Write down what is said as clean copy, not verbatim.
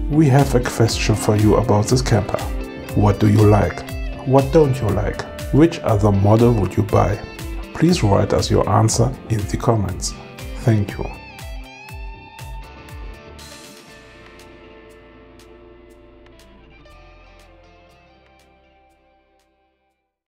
We have a question for you about this camper. What do you like? What don't you like? Which other model would you buy? Please write us your answer in the comments. Thank you.